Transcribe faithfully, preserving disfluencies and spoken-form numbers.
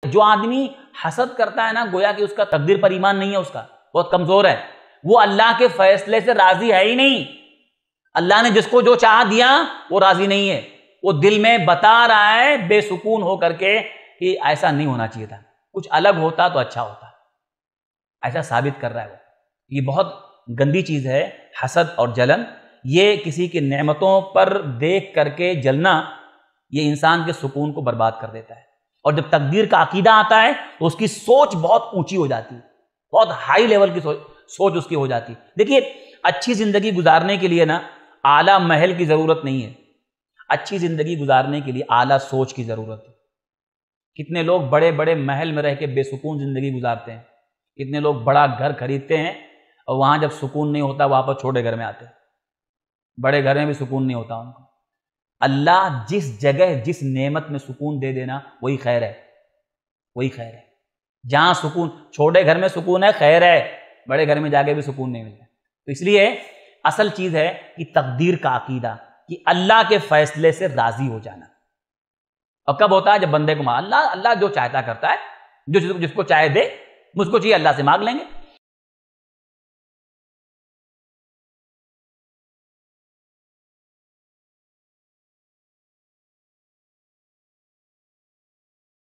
جو آدمی حسد کرتا ہے نا، گویا کہ اس کا تقدیر پر ایمان نہیں ہے، اس کا بہت کمزور ہے، وہ اللہ کے فیصلے سے راضی ہے ہی نہیں۔ اللہ نے جس کو جو چاہ دیا وہ راضی نہیں ہے، وہ دل میں بتا رہا ہے بے سکون ہو کر کے کہ ایسا نہیں ہونا چاہیے تھا، کچھ الگ ہوتا تو اچھا ہوتا، ایسا ثابت کر رہا ہے وہ۔ یہ بہت گندی چیز ہے حسد اور جلن، یہ کسی کی نعمتوں پر دیکھ کر کے جلنا یہ انسان کے سکون کو برباد کر دیتا ہے۔ اور جب تقدیر کا عقیدہ آتا ہے تو اس کی سوچ بہت اونچی ہو جاتی ہے، بہت ہائی لیول کی سوچ سوچ اس کی ہو جاتی ہے۔ دیکھیے، اچھی زندگی گزارنے کے لیے نا اعلیٰ محل کی ضرورت نہیں ہے، اچھی زندگی گزارنے کے لیے اعلیٰ سوچ کی ضرورت ہے۔ کتنے لوگ بڑے بڑے محل میں رہ کے بے سکون زندگی گزارتے ہیں، کتنے لوگ بڑا گھر خریدتے ہیں اور وہاں جب سکون نہیں ہوتا واپس چھوٹے گھر میں آتے ہیں، بڑے گھر میں بھی سکون نہیں ہوتا ان کو۔ اللہ جس جگہ جس نعمت میں سکون دے دینا وہی خیر ہے، وہی خیر ہے۔ جہاں سکون، چھوٹے گھر میں سکون ہے خیر ہے، بڑے گھر میں جا کے بھی سکون نہیں ملتا۔ تو اس لیے اصل چیز ہے کہ تقدیر کا عقیدہ، کہ اللہ کے فیصلے سے راضی ہو جانا۔ اور کب ہوتا ہے؟ جب بندے کو اللہ اللہ جو چاہتا کرتا ہے، جو جس کو چاہے دے، مجھ کو چاہیے اللہ سے مانگ لیں گے۔